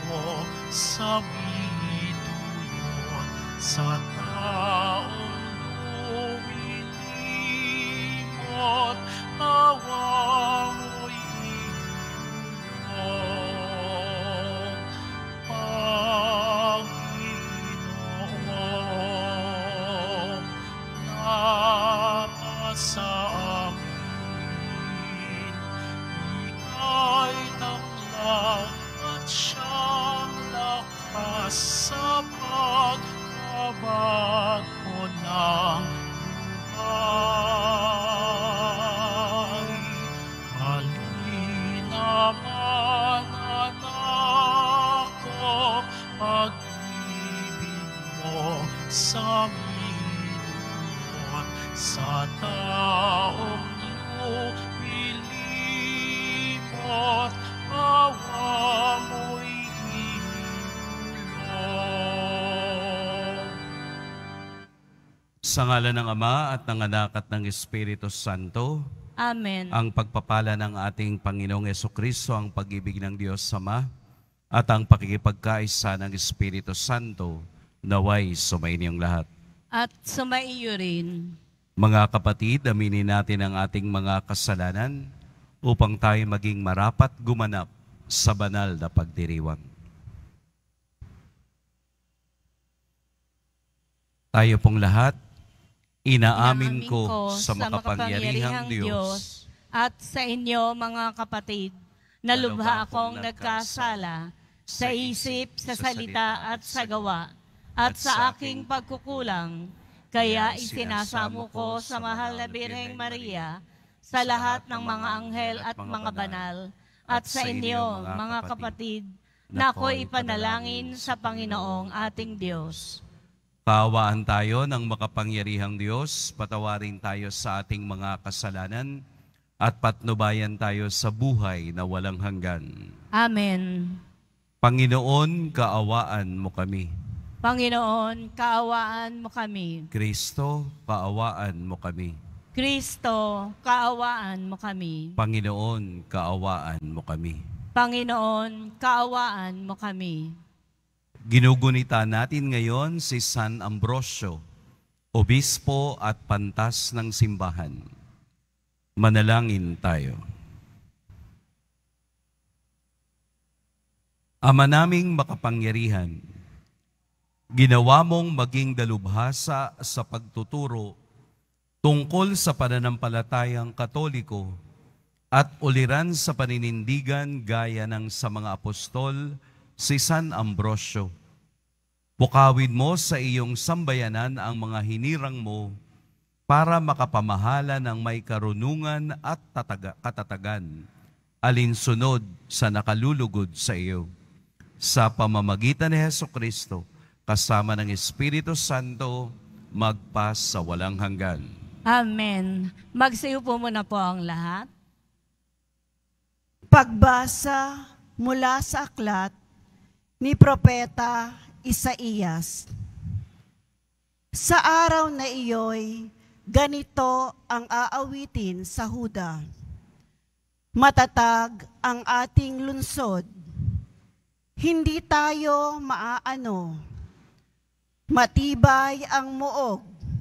mo sa midulot sa taong lumilimot, awa mo'y ihulog, Panginoon, napasa amin. Ika'y taklang at siyang lakas sa pagkabago ng buhay. Halina mananako, pag-ibig mo sa midulot sa taong lumilimot, awa mo'y ihulog. Sa ngalan ng Ama at ng Anak at ng Espiritu Santo, Amen. ang pagpapala ng ating Panginoong Jesucristo, ang pag-ibig ng Diyos Ama, at ang pakikipagkaisa ng Espiritu Santo, naway sumainyong lahat. At sumaiyo rin. Mga kapatid, aminin natin ang ating mga kasalanan upang tayo maging marapat gumanap sa banal na pagdiriwang. Tayo pong lahat, inaamin ko sa makapangyarihang Diyos at sa inyo mga kapatid, na lubha akong nagkasala sa isip, sa salita at sa gawa, at sa aking pagkukulang. Kaya isinasamo ko sa mahal na Birheng Maria, sa lahat ng mga anghel at mga banal, at sa inyo, mga kapatid, na ako'y ipanalangin sa Panginoong ating Diyos. Kaawaan tayo ng makapangyarihang Diyos, patawarin tayo sa ating mga kasalanan, at patnubayan tayo sa buhay na walang hanggan. Amen. Panginoon, kaawaan mo kami. Panginoon, kaawaan mo kami. Kristo, kaawaan mo kami. Kristo, kaawaan mo kami. Panginoon, kaawaan mo kami. Panginoon, kaawaan mo kami. Ginugunita natin ngayon si San Ambrosio, obispo at pantas ng simbahan. Manalangin tayo. Ama naming makapangyarihan, ginawa mong maging dalubhasa sa pagtuturo tungkol sa pananampalatayang Katoliko at uliran sa paninindigan gaya ng sa mga apostol si San Ambrosio. Pukawid mo sa iyong sambayanan ang mga hinirang mo para makapamahala ng may karunungan at katatagan, alinsunod sa nakalulugod sa iyo. Sa pamamagitan ni Jesucristo, kasama ng Espiritu Santo, magpas sa walang hanggan. Amen. Magsiupo muna po ang lahat. Pagbasa mula sa aklat ni Propeta Isaías. Sa araw na iyo'y ganito ang aawitin sa Huda. Matatag ang ating lunsod. Hindi tayo maaano. Matibay ang muog.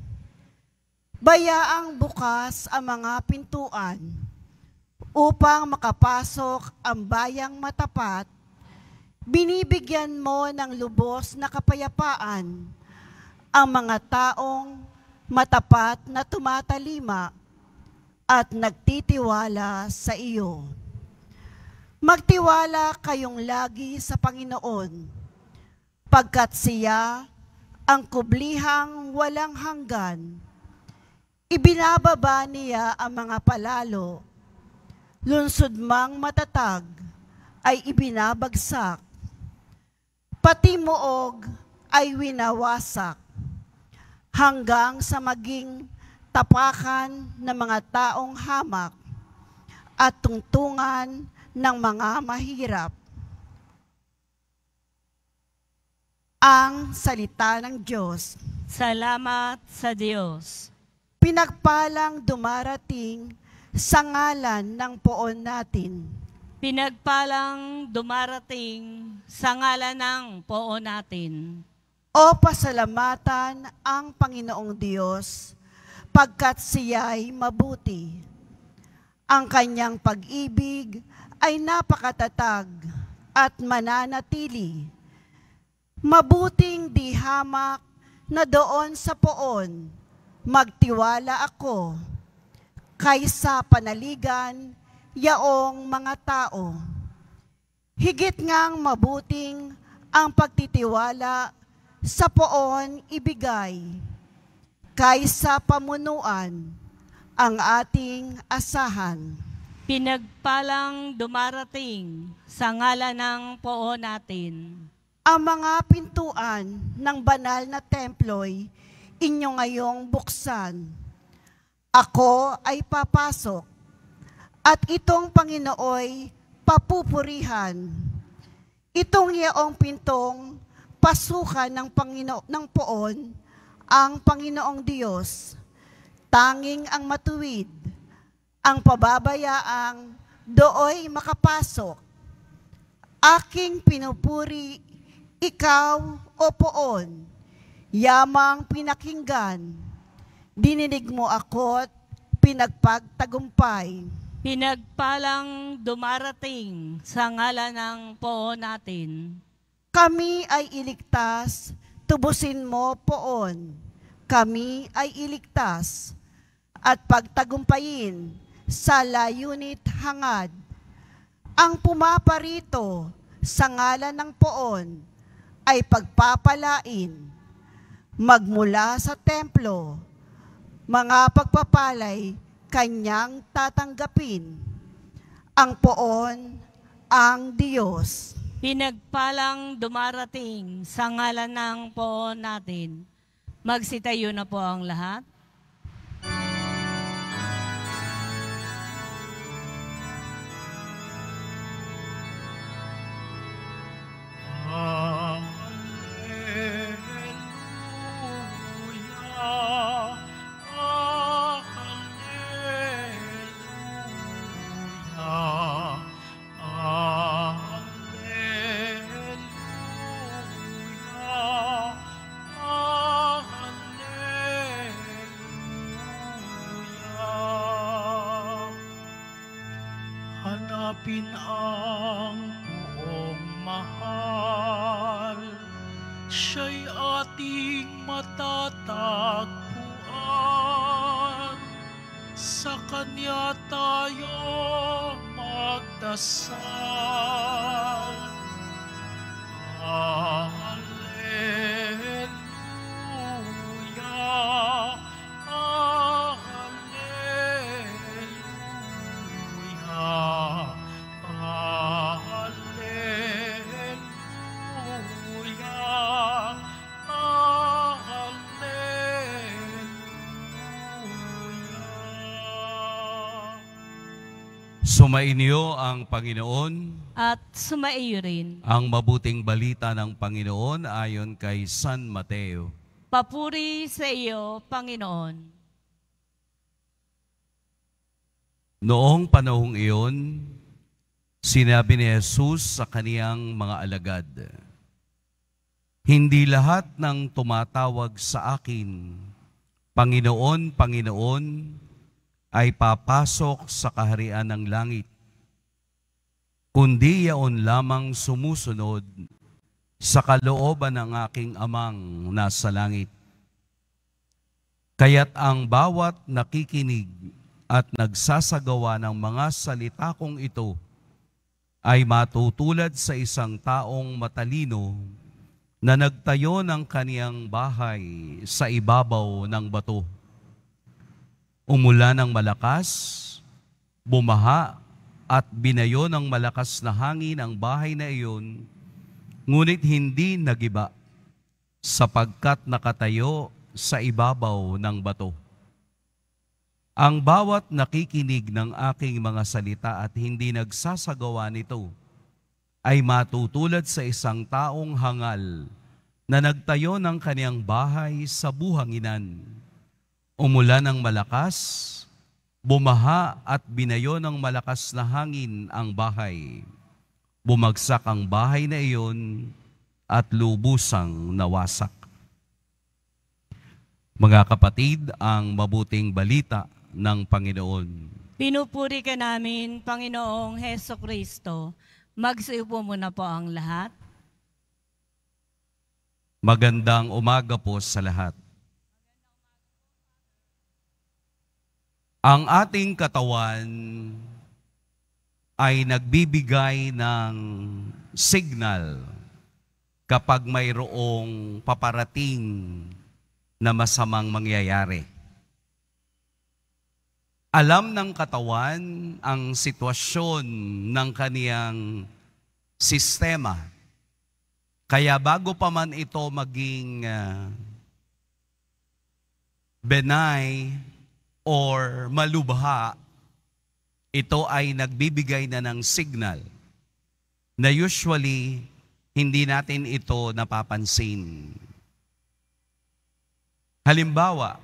Bayaang bukas ang mga pintuan upang makapasok ang bayang matapat. Binibigyan mo ng lubos na kapayapaan ang mga taong matapat na tumatalima at nagtitiwala sa iyo. Magtiwala kayong lagi sa Panginoon, pagkat siya ang kublihang walang hanggan. Ibinababa niya ang mga palalo, lunsod mang matatag ay ibinabagsak, pati muog ay winawasak, hanggang sa maging tapakan ng mga taong hamak at tungtungan ng mga mahirap. Ang salita ng Diyos. Salamat sa Diyos. Pinagpalang dumarating sa ngalan ng poon natin. Pinagpalang dumarating sa ngalan ng poon natin. O pasalamatan ang Panginoong Diyos, pagkat siya'y mabuti. Ang kanyang pag-ibig ay napakatatag at mananatili. Mabuting di hamak na doon sa poon, magtiwala ako, kaysa panaligan yaong mga tao. Higit ngang mabuting ang pagtitiwala sa poon ibigay, kaysa pamunuan ang ating asahan. Pinagpalang dumarating sa ngalan ng poon natin. Ang mga pintuan ng banal na templo'y inyo ngayong buksan. Ako ay papasok, at itong Panginooy papupurihan. Itong yaong pintong pasukan ng poon ang Panginoong Diyos. Tanging ang matuwid, ang pababayaang dooy makapasok. Aking pinupuri, ikaw o poon, yamang pinakinggan. Dininig mo ako't pinagpagtagumpay. Pinagpalang dumarating sa ngalan ng poon natin. Kami ay iligtas, tubusin mo poon. Kami ay iligtas at pagtagumpayin sa layunit hangad. Ang pumaparito sa ngalan ng poon ay pagpapalain. Magmula sa templo, mga pagpapalay kanyang tatanggapin. Ang poon, ang Diyos. Pinagpalang dumarating sa ngalan ng poon natin. Magsitayo na po ang lahat. Hanapin ang poong mahal, siya'y ating matatagpuan. Sa Kanya tayo magdasal. Hallelujah, hallelujah, hallelujah, hallelujah. Sumainyo ang Panginoon. At sumaiyo rin. Ang mabuting balita ng Panginoon ayon kay San Mateo. Papuri sa iyo, Panginoon. Noong panahong iyon, sinabi ni Jesus sa kaniyang mga alagad, "Hindi lahat ng tumatawag sa akin, Panginoon, Panginoon, ay papasok sa kaharian ng langit, kundi yaon lamang sumusunod sa kalooban ng aking Amang nasa langit. Kaya't ang bawat nakikinig at nagsasagawa ng mga salita kong ito ay matutulad sa isang taong matalino na nagtayo ng kaniyang bahay sa ibabaw ng bato. Umulan ng malakas, bumaha at binayo ng malakas na hangin ang bahay na iyon, ngunit hindi nagiba sapagkat nakatayo sa ibabaw ng bato. Ang bawat nakikinig ng aking mga salita at hindi nagsasagawa nito ay matutulad sa isang taong hangal na nagtayo ng kaniyang bahay sa buhanginan. Umulan ng malakas, Bumaha at binayo ng malakas na hangin ang bahay. Bumagsak ang bahay na iyon at lubusang nawasak. Mga kapatid, ang mabuting balita ng Panginoon. Pinupuri ka namin, Panginoong Heso Kristo. Magsiupo muna po ang lahat. Magandang umaga po sa lahat. Ang ating katawan ay nagbibigay ng signal kapag mayroong paparating na masamang mangyayari. Alam ng katawan ang sitwasyon ng kaniyang sistema. Kaya bago pa man ito maging benign or malubha, ito ay nagbibigay na ng signal na usually hindi natin ito napapansin. Halimbawa,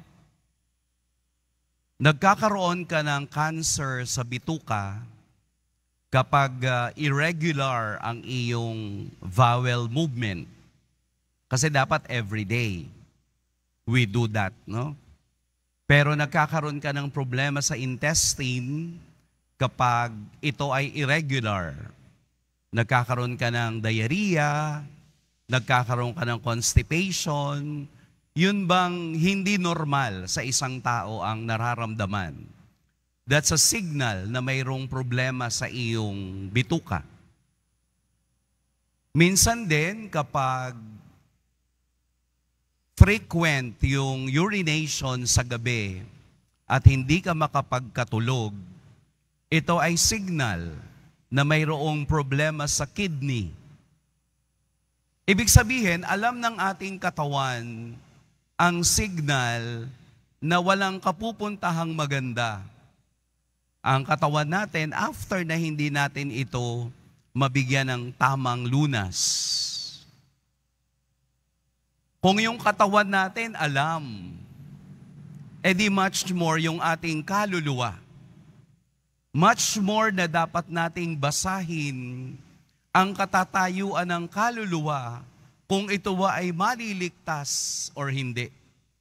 nagkakaroon ka ng cancer sa bituka kapag irregular ang iyong bowel movement. Kasi dapat everyday we do that, no? Pero nagkakaroon ka ng problema sa intestine kapag ito ay irregular. Nagkakaroon ka ng diarrhea, nagkakaroon ka ng constipation. Yun bang hindi normal sa isang tao ang nararamdaman? That's a signal na mayroong problema sa iyong bituka. Minsan din kapag frequent yung urination sa gabi at hindi ka makapagkatulog, ito ay signal na mayroong problema sa kidney. Ibig sabihin, alam ng ating katawan ang signal na walang kapupuntahang maganda. Ang katawan natin, after na hindi natin ito mabigyan ng tamang lunas. Kung yung katawan natin alam, edi much more yung ating kaluluwa. Much more na dapat nating basahin ang katatayuan ng kaluluwa kung ito ay maliligtas or hindi.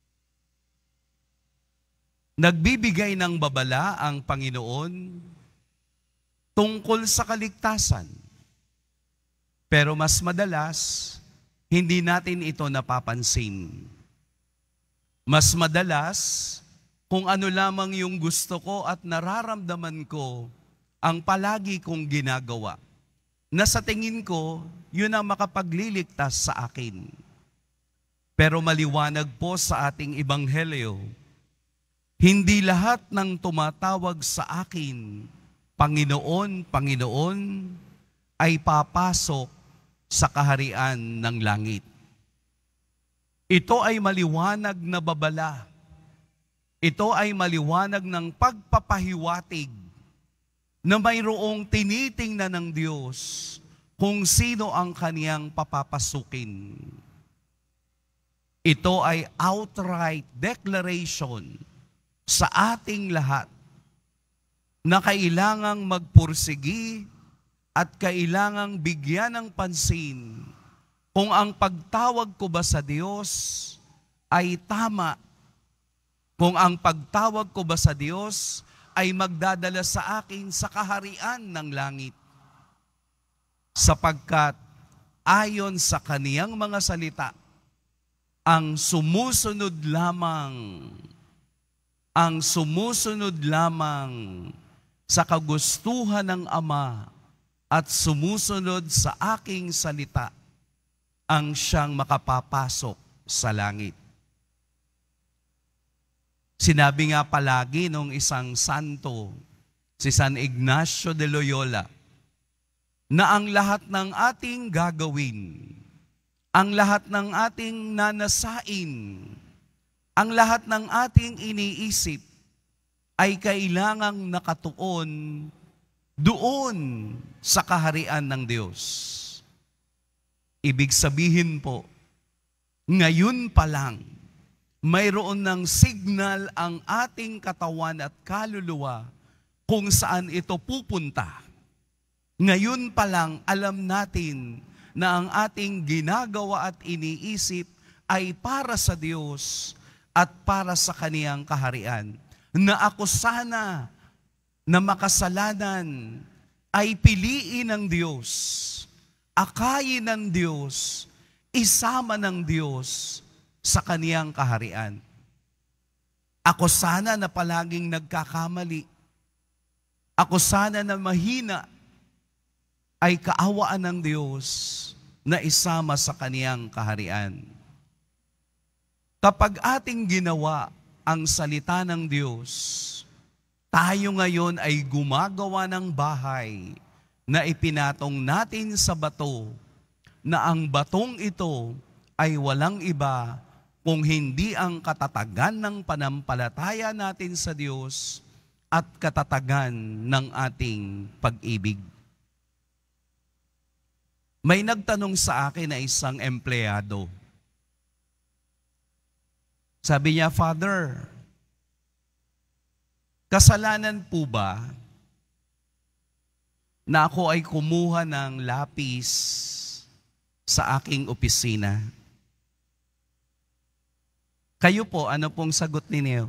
Nagbibigay ng babala ang Panginoon tungkol sa kaligtasan. Pero mas madalas, hindi natin ito napapansin. Mas madalas, kung ano lamang yung gusto ko at nararamdaman ko, ang palagi kong ginagawa, na sa tingin ko, yun ang makapagliligtas sa akin. Pero maliwanag po sa ating ebanghelyo, hindi lahat ng tumatawag sa akin, Panginoon, Panginoon, ay papasok sa kaharian ng langit. Ito ay maliwanag na babala. Ito ay maliwanag ng pagpapahiwatig na mayroong tinitingnan ng Diyos kung sino ang kaniyang papapasukin. Ito ay outright declaration sa ating lahat na kailangang magpursigi at kailangang bigyan ng pansin kung ang pagtawag ko ba sa Diyos ay tama, kung ang pagtawag ko ba sa Diyos ay magdadala sa akin sa kaharian ng langit. Sapagkat ayon sa kaniyang mga salita, ang sumusunod lamang sa kagustuhan ng Ama at sumusunod sa aking salita ang siyang makapapasok sa langit. Sinabi nga palagi nung isang santo, si San Ignacio de Loyola, na ang lahat ng ating gagawin, ang lahat ng ating nanasain, ang lahat ng ating iniisip ay kailangang nakatuon doon sa kaharian ng Diyos. Ibig sabihin po, ngayon pa lang, mayroon ng signal ang ating katawan at kaluluwa kung saan ito pupunta. Ngayon pa lang, alam natin na ang ating ginagawa at iniisip ay para sa Diyos at para sa Kaniyang kaharian. Na ako sana na makasalanan ay piliin ng Diyos, akayin ng Diyos, isama ng Diyos sa Kaniyang kaharian. Ako sana na palaging nagkakamali. Ako sana na mahina ay kaawaan ng Diyos na isama sa Kaniyang kaharian. Kapag ating ginawa ang salita ng Diyos, tayo ngayon ay gumagawa ng bahay na ipinatong natin sa bato, na ang batong ito ay walang iba kung hindi ang katatagan ng panampalataya natin sa Diyos at katatagan ng ating pag-ibig. May nagtanong sa akin na isang empleyado. Sabi niya, Father, kasalanan po ba na ako ay kumuha ng lapis sa aking opisina? Kayo po, ano pong sagot ninyo?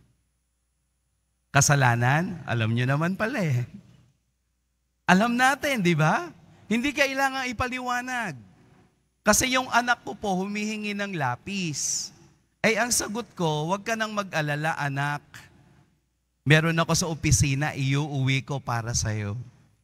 Kasalanan? Alam nyo naman pala eh. Alam natin, di ba? Hindi kailangan ipaliwanag. Kasi yung anak ko po humihingi ng lapis. Ay ang sagot ko, huwag ka nang mag-alala anak. Meron ako sa opisina, iuuwi ko para sa'yo.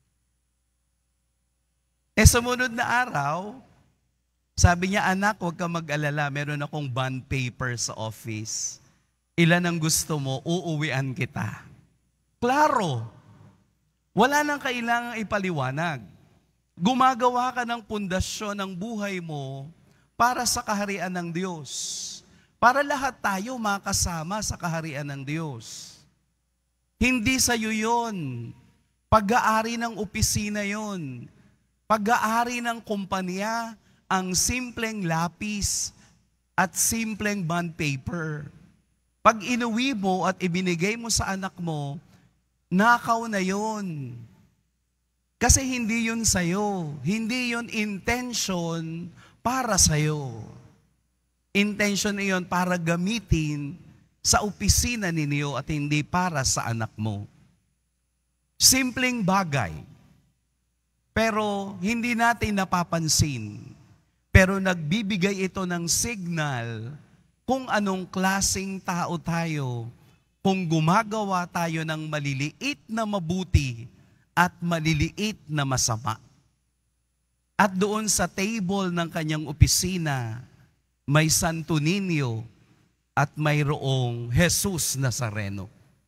Sumunod na araw, sabi niya, anak, huwag ka mag-alala, meron akong bond paper sa office. Ilan ang gusto mo, uuwian kita. Klaro, wala nang kailangang ipaliwanag. Gumagawa ka ng pundasyon ng buhay mo para sa kaharian ng Diyos. Para lahat tayo makasama sa kaharian ng Diyos. Hindi sa'yo yun. Pag-aari ng opisina yun. Pag-aari ng kumpanya, ang simpleng lapis at simpleng bond paper. Pag inuwi mo at ibinigay mo sa anak mo, nakaw na yun. Kasi hindi yun sa'yo. Hindi yun intention para sa'yo. Intention iyon para gamitin sa opisina ninyo at hindi para sa anak mo. Simpleng bagay. Pero hindi natin napapansin. Pero nagbibigay ito ng signal kung anong klaseng tao tayo, kung gumagawa tayo ng maliliit na mabuti at maliliit na masama. At doon sa table ng kanyang opisina, may Santo Niño at mayroong Jesus Nazareno.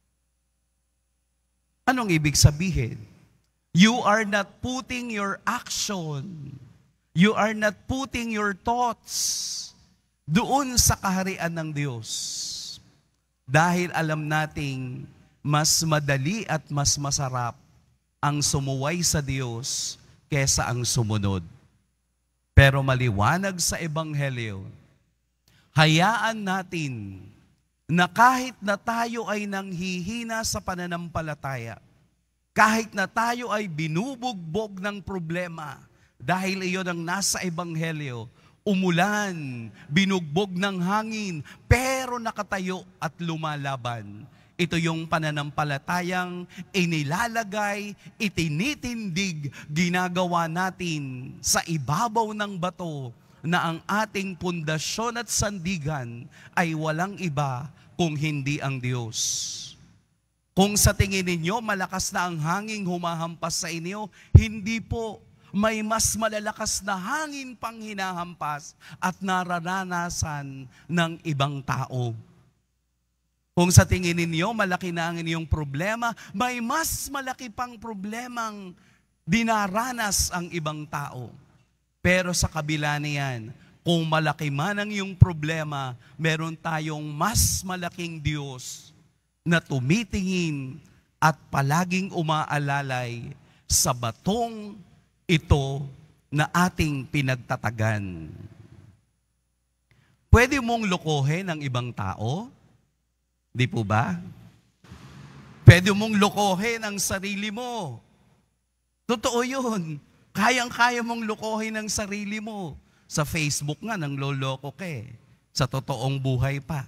Anong ibig sabihin? You are not putting your action, you are not putting your thoughts doon sa kaharian ng Diyos. Dahil alam nating mas madali at mas masarap ang sumuway sa Diyos kesa ang sumunod. Pero maliwanag sa Ebanghelyo, hayaan natin na kahit na tayo ay nanghihina sa pananampalataya, kahit na tayo ay binubugbog ng problema, dahil iyon ang nasa Ebanghelyo, umulan, binugbog ng hangin, pero nakatayo at lumalaban. Ito yung pananampalatayang inilalagay, itinitindig, ginagawa natin sa ibabaw ng bato na ang ating pundasyon at sandigan ay walang iba kung hindi ang Diyos. Kung sa tingin ninyo malakas na ang hangin humahampas sa inyo, hindi po. May mas malalakas na hangin pang hinahampas at nararanasan ng ibang tao. Kung sa tingin ninyo malaki na ang inyong problema, may mas malaki pang problemang dinaranas ang ibang tao. Pero sa kabila niyan, kung malaki man ang iyong problema, meron tayong mas malaking Diyos na tumitingin at palaging umaalalay sa batong ito na ating pinagtatagan. Pwede mong lokohin ang ibang tao? Di po ba? Pwede mong lokohin ang sarili mo. Totoo yun. Kayang-kaya mong lokohin ang sarili mo. Sa Facebook nga, nang loloko ka eh. Sa totoong buhay pa.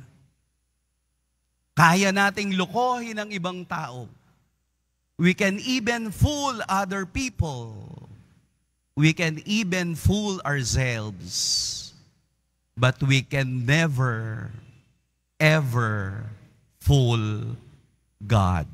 Kaya nating lokohin ang ibang tao. We can even fool other people. We can even fool ourselves. But we can never, ever fool God.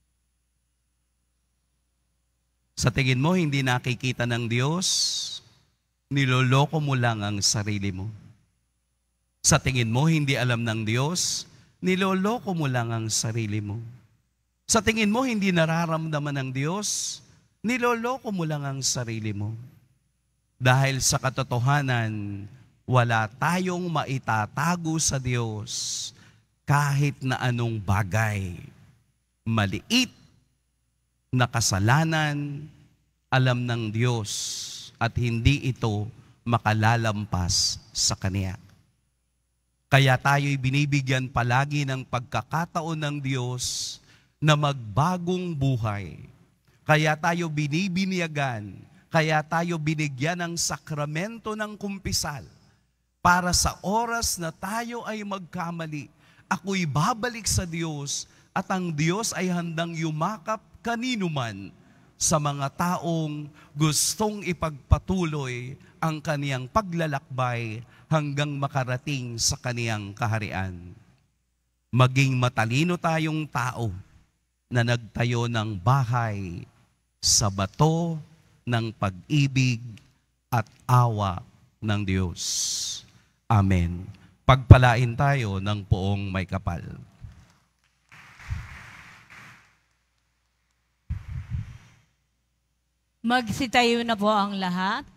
Sa tingin mo, hindi nakikita ng Diyos, niloloko mo lang ang sarili mo. Sa tingin mo, hindi alam ng Diyos, niloloko mo lang ang sarili mo. Sa tingin mo, hindi nararamdaman ng Diyos, niloloko mo lang ang sarili mo. Dahil sa katotohanan, wala tayong maitatago sa Diyos kahit na anong bagay. Maliit na kasalanan, alam ng Diyos at hindi ito makalalampas sa Kanya. Kaya tayo'y binibigyan palagi ng pagkakataon ng Diyos na magbagong buhay. Kaya tayo binibinyagan, kaya tayo binigyan ng sakramento ng kumpisal para sa oras na tayo ay magkamali, ako'y babalik sa Diyos at ang Diyos ay handang yumakap kanino man sa mga taong gustong ipagpatuloy ang kaniyang paglalakbay hanggang makarating sa kaniyang kaharian. Maging matalino tayong tao na nagtayo ng bahay sa bato ng pag-ibig at awa ng Diyos. Amen. Pagpalain tayo ng poong may kapal. Magsitayo na po ang lahat.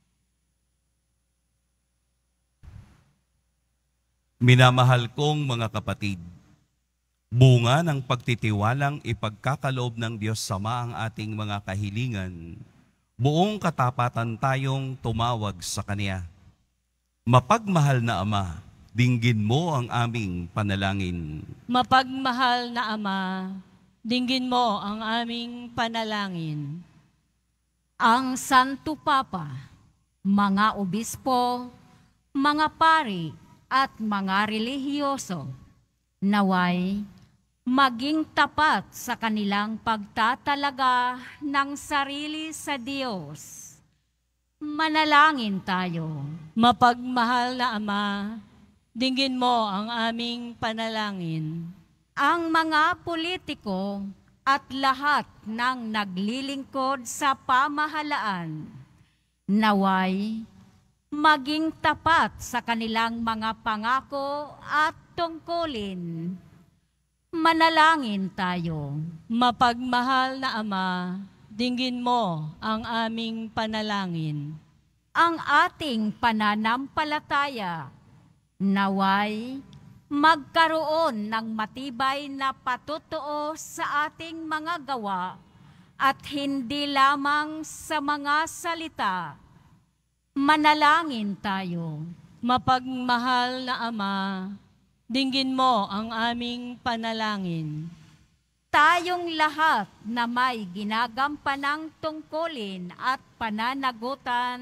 Minamahal kong mga kapatid, bunga ng pagtitiwalang ipagkakaloob ng Diyos Sama ang ating mga kahilingan, buong katapatan tayong tumawag sa Kanya. Mapagmahal na Ama, dinggin mo ang aming panalangin. Mapagmahal na Ama, dinggin mo ang aming panalangin. Ang Santo Papa, mga obispo, mga pari at mga relihiyoso, naway maging tapat sa kanilang pagtatalaga ng sarili sa Diyos. Manalangin tayo. Mapagmahal na Ama, dinggin mo ang aming panalangin. Ang mga politiko at lahat ng naglilingkod sa pamahalaan, naway maging tapat sa kanilang mga pangako at tungkulin. Manalangin tayo. Mapagmahal na Ama, dinggin mo ang aming panalangin. Ang ating pananampalataya, naway magkaroon ng matibay na patutuo sa ating mga gawa at hindi lamang sa mga salita. Manalangin tayo. Mapagmahal na Ama, dinggin mo ang aming panalangin. Tayong lahat na may ginagampanang tungkulin at pananagutan,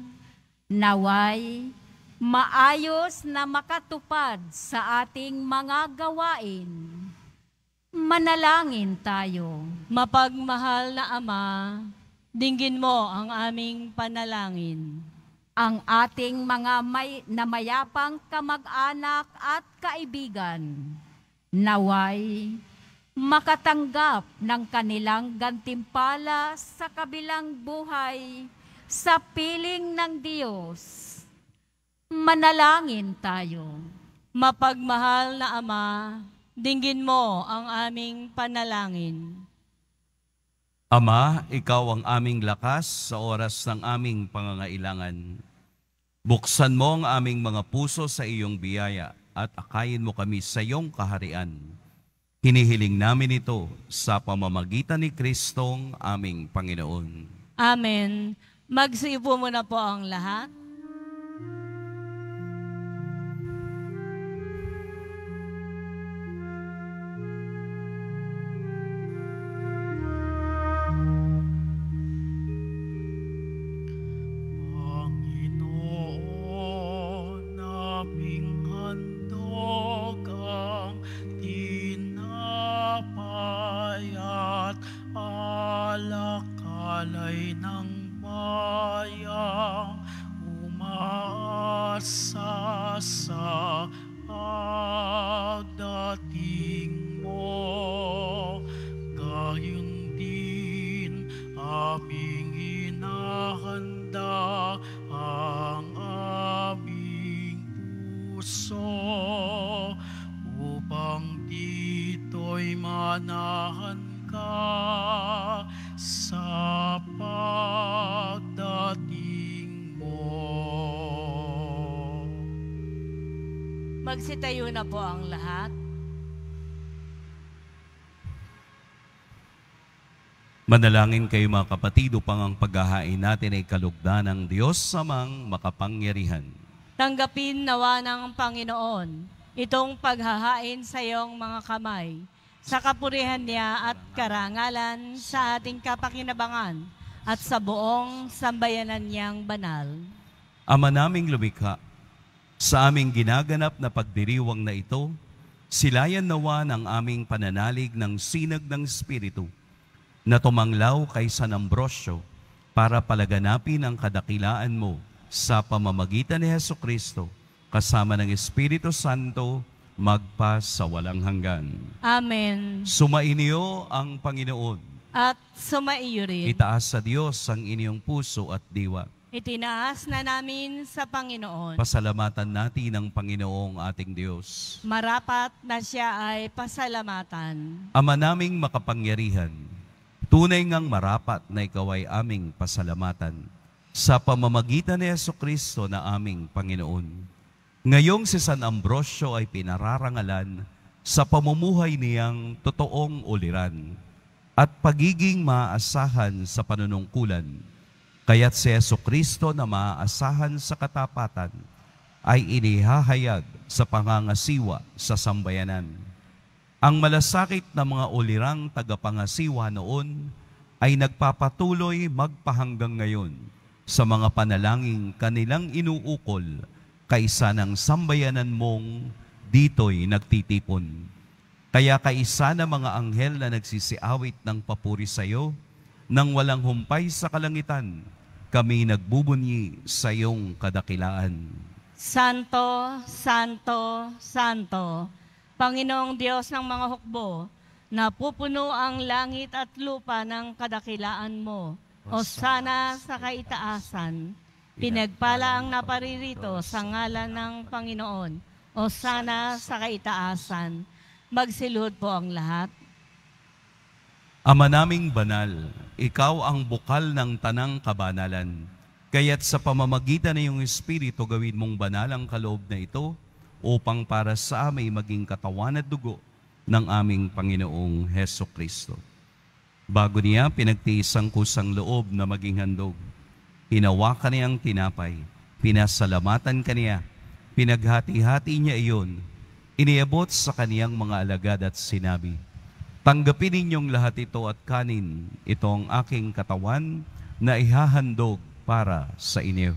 naway maayos na makatupad sa ating mga gawain. Manalangin tayo. Mapagmahal na Ama, dinggin mo ang aming panalangin. Ang ating mga namayapang kamag-anak at kaibigan, naway makatanggap ng kanilang gantimpala sa kabilang buhay sa piling ng Diyos. Manalangin tayo. Mapagmahal na Ama, dinggin mo ang aming panalangin. Ama, ikaw ang aming lakas sa oras ng aming pangangailangan. Buksan mo ang aming mga puso sa iyong biyaya at akayin mo kami sa iyong kaharian. Hinihiling namin ito sa pamamagitan ni Kristong aming Panginoon. Amen. Magsiupo muna po ang lahat. manahan ka sa pagdating mo. Magsitayo na po ang lahat. Manalangin kayo mga kapatid upang ang paghahain natin ay kalugdan ng Diyos Amang makapangyarihan. Tanggapin nawa ng Panginoon itong paghahain sa iyong mga kamay, sa kapurihan niya at karangalan sa ating kapakinabangan at sa buong sambayanan niyang banal. Ama naming lumikha, sa aming ginaganap na pagdiriwang na ito, silayan nawa ng aming pananalig ng sinag ng Espiritu na tumanglaw kay San Ambrosio para palaganapin ang kadakilaan mo sa pamamagitan ni Hesukristo kasama ng Espiritu Santo magpa sa walang hanggan. Amen. Sumainyo ang Panginoon. At sumaiyo rin. Itaas sa Diyos ang inyong puso at diwa. Itinaas na namin sa Panginoon. Pasalamatan natin ang Panginoong ating Diyos. Marapat na siya ay pasalamatan. Ama naming makapangyarihan, tunay ngang marapat na ikaw ay aming pasalamatan sa pamamagitan ni Hesukristo na aming Panginoon. Ngayong si San Ambrosio ay pinararangalan sa pamumuhay niyang totoong uliran at pagiging maaasahan sa panunungkulan. Kaya't si Hesukristo na maaasahan sa katapatan ay inihahayag sa pangangasiwa sa sambayanan. Ang malasakit na mga ulirang tagapangasiwa noon ay nagpapatuloy magpahanggang ngayon sa mga panalangin kanilang inuukol kaisa ng sambayanan mong dito'y nagtitipon. Kaya kaisa na mga anghel na nagsisiawit ng papuri sa iyo, nang walang humpay sa kalangitan, kami nagbubunyi sa iyong kadakilaan. Santo, Santo, Santo, Panginoong Diyos ng mga hukbo, napupuno ang langit at lupa ng kadakilaan mo. Hosana sa kaitaasan. Pinagpala ang naparirito sa ngalan ng Panginoon. Hosana sa kaitaasan. Magsiluhod po ang lahat. Ama naming banal, ikaw ang bukal ng tanang kabanalan. Kaya't sa pamamagitan ng iyong Espiritu gawin mong banal ang kaloob na ito upang para sa amin maging katawan at dugo ng aming Panginoong Hesukristo. Bago niya pinagtiis ang kusang loob na maging handog, hinawakan niya ang tinapay, pinasalamatan kaniya, pinaghati-hati niya iyon, iniabot sa kaniyang mga alagad at sinabi, tanggapin ninyong lahat ito at kanin, ito ang aking katawan na ihahandog para sa inyo.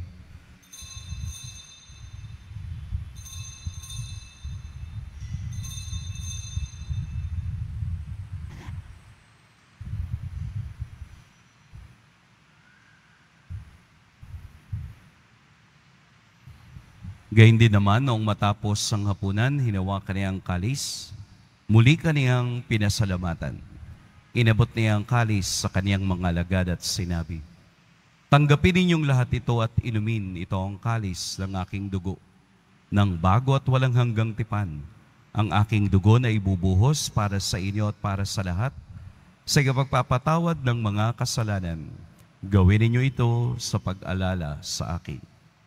Gayun din naman, noong matapos ang hapunan, hinawakan niya ang kalis, muli kaniyang pinasalamatan. Inabot niya ang kalis sa kaniyang mga alagad at sinabi, tanggapin ninyong lahat ito at inumin, ito ang kalis ng aking dugo, ng bago at walang hanggang tipan. Ang aking dugo na ibubuhos para sa inyo at para sa lahat, sa pagpapatawad ng mga kasalanan. Gawin ninyo ito sa pag-alala sa akin.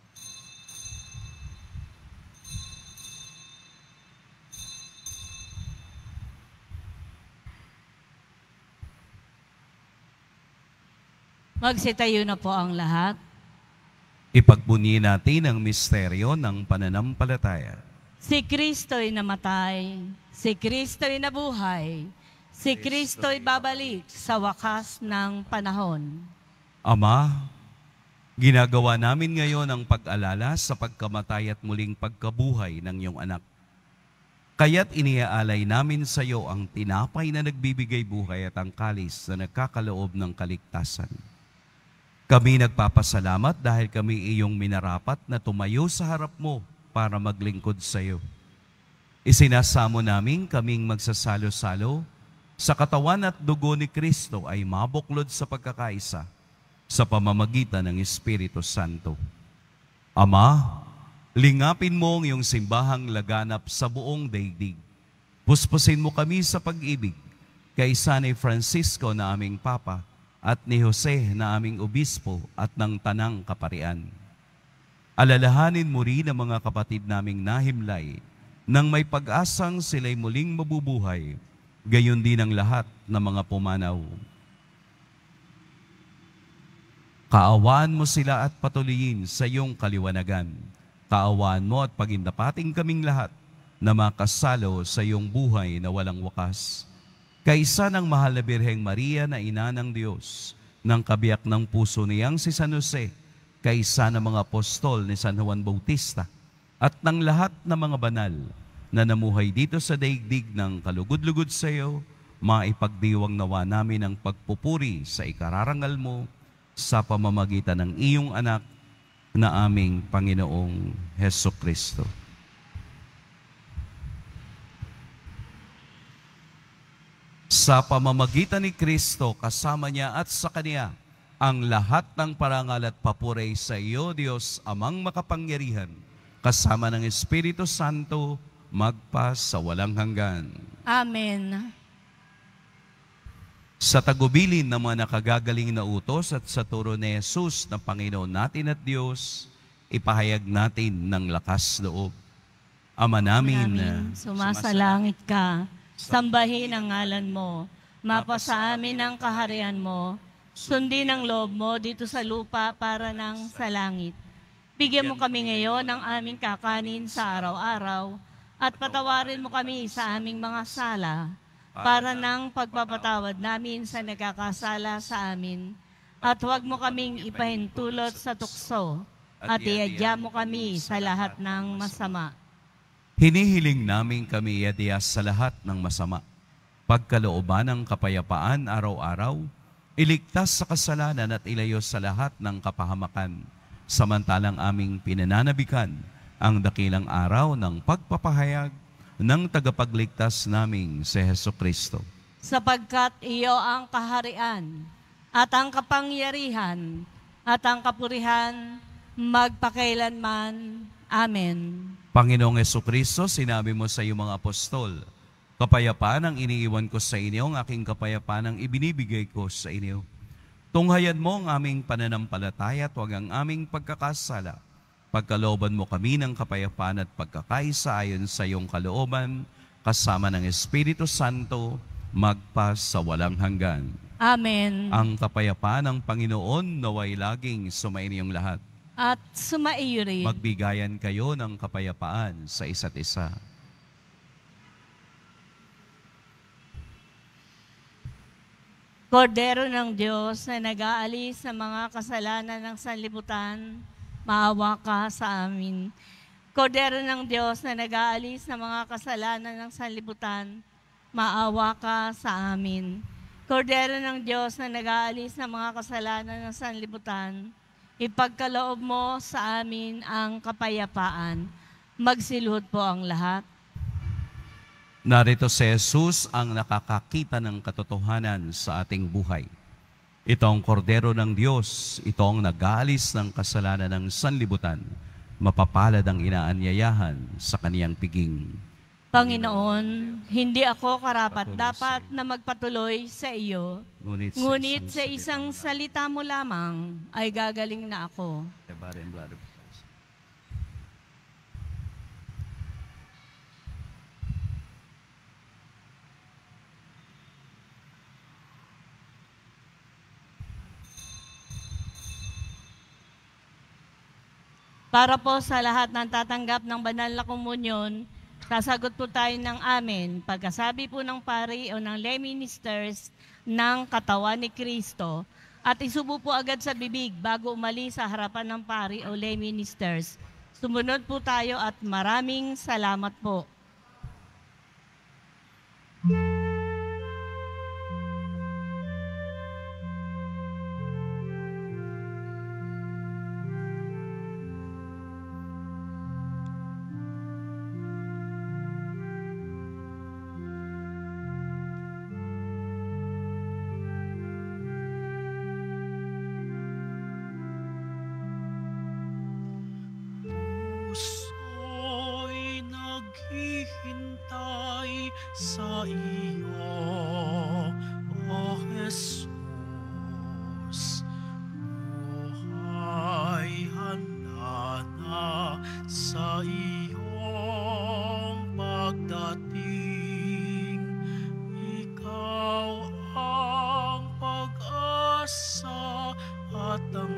Magsitayo na po ang lahat. Ipagbunyi natin ang misteryo ng pananampalataya. Si Kristo'y namatay, si Kristo'y nabuhay, si Kristo'y babalik sa wakas ng panahon. Ama, ginagawa namin ngayon ang pag-alala sa pagkamatay at muling pagkabuhay ng iyong anak. Kaya't iniaalay namin sa iyo ang tinapay na nagbibigay buhay at ang kalis na nagkakaloob ng kaligtasan. Kami nagpapasalamat dahil kami iyong minarapat na tumayo sa harap mo para maglingkod sa iyo. Isinasamo namin kaming magsasalo-salo sa katawan at dugo ni Kristo ay mabuklod sa pagkakaisa sa pamamagitan ng Espiritu Santo. Ama, lingapin mo ang iyong simbahang laganap sa buong daigdig. Puspusin mo kami sa pag-ibig kay San Francisco na aming Papa, at ni Jose na aming Obispo at ng Tanang Kaparian. Alalahanin mo rin ang mga kapatid naming nahimlay, nang may pag-asang sila'y muling mabubuhay, gayon din ang lahat ng mga pumanaw. Kaawaan mo sila at patuloyin sa iyong kaliwanagan. Kaawaan mo at pagindapating kaming lahat na makasalo sa iyong buhay na walang wakas. Kaisa ng mahal na Birheng Maria na ina ng Diyos, ng kabiyak ng puso niyang si San Jose, kaisa ng mga apostol ni San Juan Bautista, at ng lahat ng mga banal na namuhay dito sa daigdig ng kalugod-lugod sa iyo, maipagdiwang nawa namin ang pagpupuri sa ikararangal mo sa pamamagitan ng iyong anak na aming Panginoong Hesukristo. Sa pamamagitan ni Kristo, kasama niya at sa Kanya, ang lahat ng parangal at papuri sa iyo, Diyos, Amang makapangyarihan, kasama ng Espiritu Santo, magpa sa walang hanggan. Amen. Sa tagubilin ng mga nakagagaling na utos at sa turo ni Jesus na Panginoon natin at Diyos, ipahayag natin ng lakas loob. Ama namin, sumasalangit ka, sambahin ang ngalan mo, mapasa amin ang kaharian mo, sundin ang loob mo dito sa lupa para nang sa langit. Bigyan mo kami ngayon ng aming kakanin sa araw-araw, at patawarin mo kami sa aming mga sala, para ng pagpapatawad namin sa nagkakasala sa amin. At huwag mo kaming ipahintulot sa tukso, at iadya mo kami sa lahat ng masama. hinihiling namin kami iadya sa lahat ng masama. Pagkalooban ng kapayapaan araw-araw, iligtas sa kasalanan at ilayo sa lahat ng kapahamakan, samantalang aming pinananabikan ang dakilang araw ng pagpapahayag ng tagapagligtas naming si Hesukristo. Sapagkat iyo ang kaharian, at ang kapangyarihan, at ang kapurihan, magpakailanman. Amen. Panginoong Hesukristo, sinabi mo sa iyong mga apostol, kapayapaan ang iniiwan ko sa inyo, ang aking kapayapaan ang ibinibigay ko sa inyo. Tunghayan mo ang aming pananampalataya at huwag ang aming pagkakasala. Pagkalooban mo kami ng kapayapaan at pagkakaisa ayon sa iyong kalooban, kasama ng Espiritu Santo, magpa sa walang hanggan. Amen. Ang kapayapaan ng Panginoon naway laging sumainiyong lahat. At sumaiyo rin. Magbigayan kayo ng kapayapaan sa isa't isa. Kordero ng Diyos na nag-aalis sa mga kasalanan ng sanlibutan, maawa ka sa amin. Kordero ng Diyos na nag-aalis sa mga kasalanan ng sanlibutan, maawa ka sa amin. Kordero ng Diyos na nag-aalis sa mga kasalanan ng sanlibutan, ipagkaloob mo sa amin ang kapayapaan. Magsilhod po ang lahat. Narito si Jesus ang nakakakita ng katotohanan sa ating buhay. Ito ang kordero ng Diyos, ito ang nag-aalis ng kasalanan ng sanlibutan. Mapapalad ang inaanyayahan sa kaniyang piging. Panginoon, hindi ako karapat-dapat na magpatuloy sa iyo, ngunit sa isang salita mo lamang ay gagaling na ako. Para po sa lahat ng tatanggap ng banal na komunyon, sasagot po tayo ng amen pagkasabi po ng pari o ng lay ministers ng katawan ni Kristo, at isubo po agad sa bibig bago umalis sa harapan ng pari o lay ministers. Sumunod po tayo at maraming salamat po. Puso'y nag iyong pagdating. Ikaw ang pag-asa at ang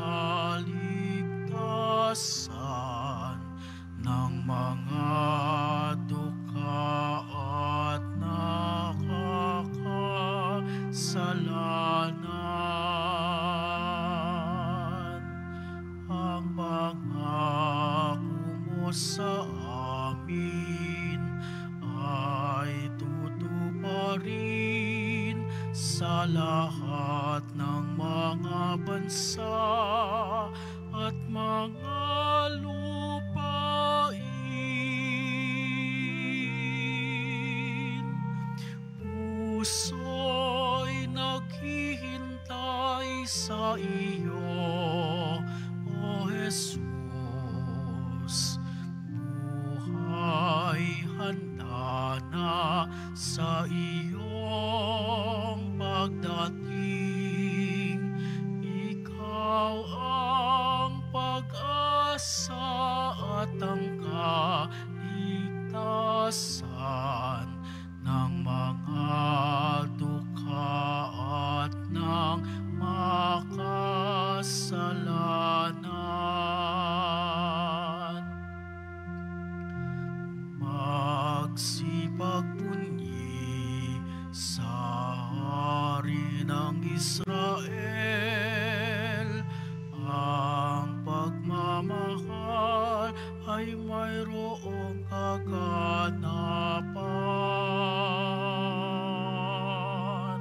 kaligtasan ng mga dukha at nakakasalanan. Ang pangako mo sa amin ay tutuparin sa lahat ng mga bansa at mga lupain. Puso'y naghihintay sa iyo, O Jesus. Buhay handa na sa iyong pagdating. Ikaw ang pag-asa at ang kaligtasan ng mga dukha at ng makasalanan. Magsipagbunyi sa hari ng Israel, ang pagmamahal ay mayroong kaganapan.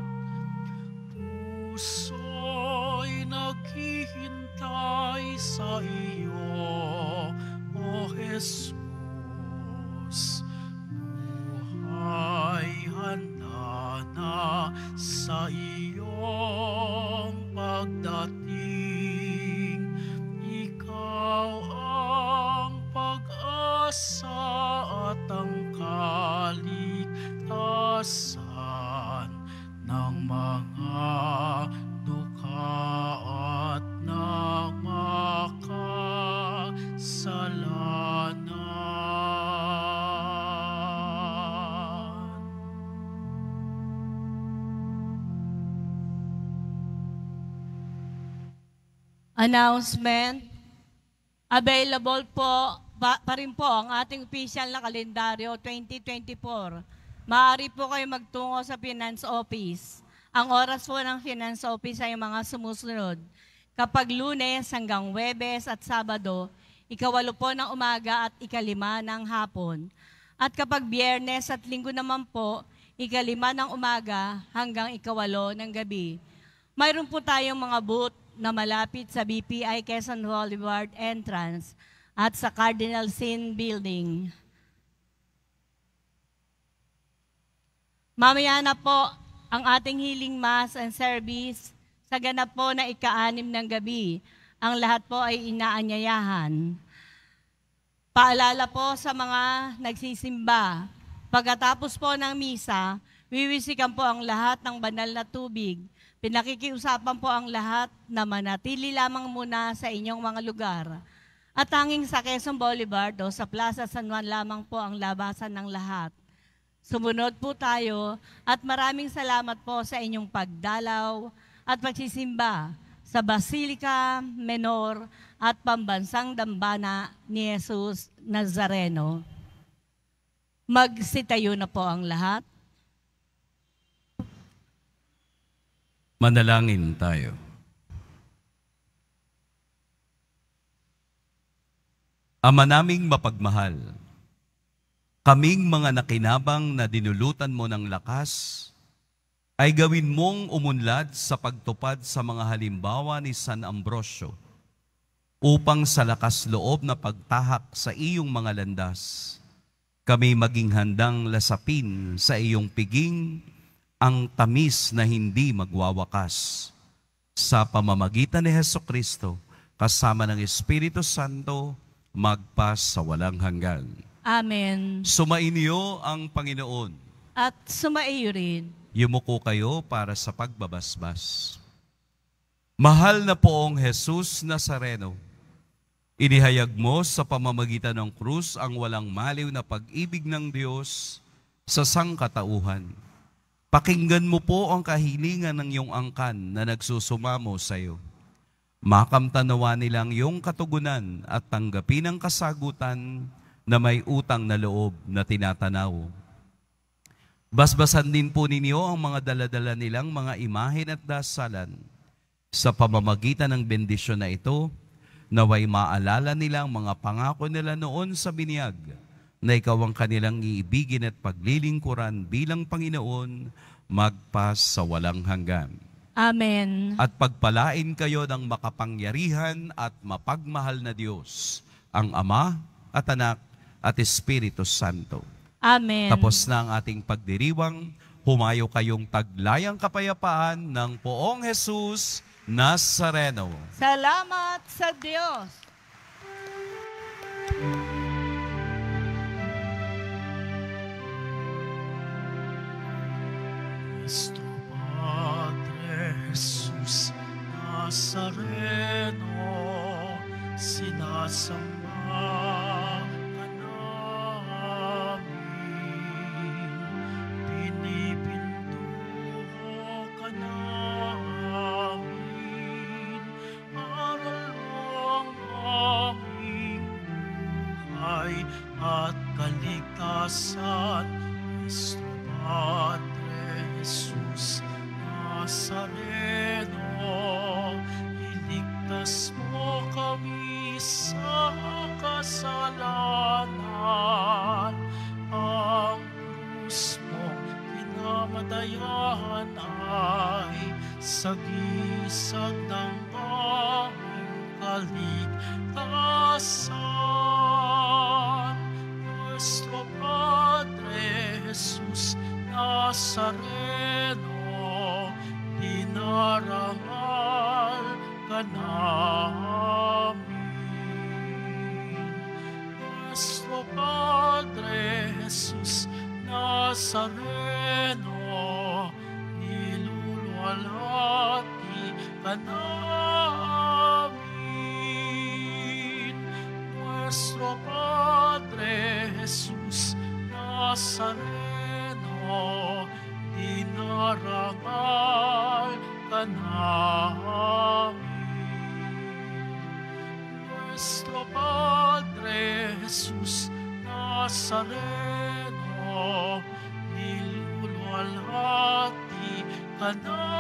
Puso'y naghihintay sa iyo, O Jesus. Buhay handa na sa iyong pagdating. Ikaw ang pag-asa at ang kaligtasan ng mga dukha at ng makasalanan. Announcement. Available po pa rin po ang ating official na kalendaryo 2024. Maaari po kayo magtungo sa Finance Office. Ang oras po ng Finance Office ay mga sumusunod. Kapag Lunes hanggang Huwebes at Sabado, 8 po ng umaga at 5 ng hapon. At kapag Biyernes at Linggo naman po, 5 ng umaga hanggang 8 ng gabi. Mayroon po tayong mga booth na malapit sa BPI Quezon Boulevard entrance at sa Cardinal Sin Building. Mamaya na po ang ating healing mass and service sa ganap po na 6 ng gabi. Ang lahat po ay inaanyayahan. Paalala po sa mga nagsisimba, pagkatapos po ng misa, wiwisikan po ang lahat ng banal na tubig. Pinakikiusapan po ang lahat na manatili lamang muna sa inyong mga lugar. At tanging sa Quezon Boulevard o sa Plaza San Juan lamang po ang labasan ng lahat. Sumunod po tayo at maraming salamat po sa inyong pagdalaw at pagsisimba sa Basilica Menor at Pambansang Dambana ni Jesus Nazareno. Magsitayo na po ang lahat. Manalangin tayo. Ama naming mapagmahal, kaming mga nakinabang na dinulutan mo ng lakas, ay gawin mong umunlad sa pagtupad sa mga halimbawa ni San Ambrosio, upang sa lakas loob na pagtahak sa iyong mga landas, kami maging handang lasapin sa iyong piging ang tamis na hindi magwawakas. Sa pamamagitan ni Hesukristo, kasama ng Espiritu Santo, magpas sa walang hanggan. Amen. Sumainyo ang Panginoon. At sumaiyo rin. Yumuko kayo para sa pagbabasbas. Mahal na poong Jesus Nazareno, Inihayag mo sa pamamagitan ng krus ang walang maliw na pag-ibig ng Diyos sa sangkatauhan. Pakinggan mo po ang kahilingan ng iyong angkan na nagsusumamo sa iyo. Makamtanawa nilang iyong katugunan at tanggapin ang kasagutan na may utang na loob na tinatanaw. Basbasan din po ninyo ang mga daladala nilang mga imahen at dasalan. Sa pamamagitan ng bendisyon na ito, naway maalala nilang mga pangako nila noon sa binyag na ikaw ang kanilang iibigin at paglilingkuran bilang Panginoon magpas sa walang hanggan. Amen. At pagpalain kayo ng makapangyarihan at mapagmahal na Diyos, ang Ama at Anak at Espiritu Santo. Amen. Tapos na ang ating pagdiriwang, humayo kayong taglayang kapayapaan ng Poong Jesus Nazareno. Salamat sa Diyos. Nuestro Padre Jesus Nazareno, sinasamba ka namin, pinipintuho ka namin, aral ang aming buhay at kaligtasan. Nuestro Padre Jesus Nazareno, iligtas mo kami sa kasalanan. Ang krus mong kinamatayan ay sagisag ng aming kaligtasan. Nuestro Padre Jesus Nazareno, dinarangal ka namin. Nuestro Padre Jesus Nazareno, niluluwalhati ka namin. Nuestro Padre Jesus Nazareno, dinarangal ka namin. Nuestro Padre Jesus Nazareno, niluluwalhati ka namin.